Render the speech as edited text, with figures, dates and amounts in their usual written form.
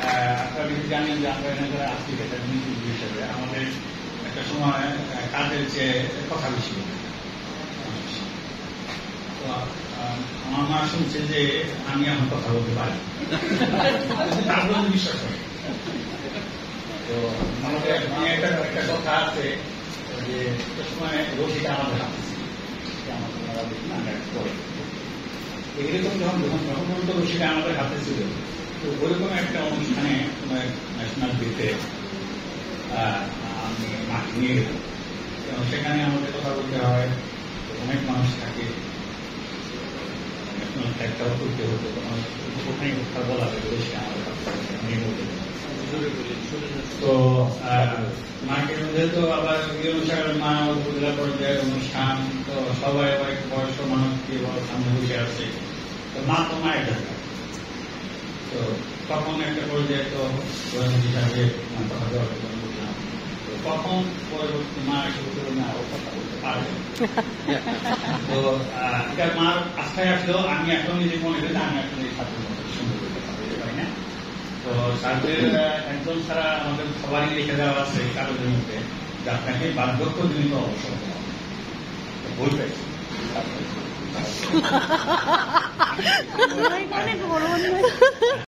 আপনারা জানেন যে আমরা এখানে যারা আছি একাডেমিক হিসেবে আমাদের একটা সময় কাজের যে কথা বেশি তো আমার মা শুনছে যে আমি এখন কথা বলতে পারি তারপরে বিশ্বাস করি। তো আমাদের একটা কথা আছে যে একটা সময় রশিটা আমাদের হাতে ছিল, এরকম যখন পর্যন্ত রশিটা আমাদের হাতে ছিল তো ওইরকম একটা অনুষ্ঠানে ন্যাশনাল ডেতে আমি মাঠে নিয়ে গেলাম। সেখানে আমাদের কথা বলতে হয়, অনেক মানুষ থাকে, ন্যাশনাল ফ্ল্যাগটাও করতে হতো, ওখানে কথা বলা হবে সেটা আমাদের তো মাঠের মধ্যে তো আবার অনুসারে মা উপজেলা পর্যায়ের অনুষ্ঠান, তো সবাই আবার বয়স্ক মানুষ সামনে বসে আছে, তো মা তো মায়ের দরকার। তো তখন একটা পর্যায়ে তো হিসাবে কথা বলার জন্য বললাম, তখন পরবর্তী মা এসে বলতে না ও কথা বলতে পারবে। তো এটা মার আস্থায় আসলেও আমি এখন নিজে মনে করি আমি এখন এই ছাত্রের মধ্যে সুন্দর করতে পারবো, তাই না? তো ছাত্রের একজন ছাড়া আমাদের সবারই লিখে দেওয়া আছে কাগজের মধ্যে যে আপনাকে বার্ধক্য জনিত অবসর বই পাইছি।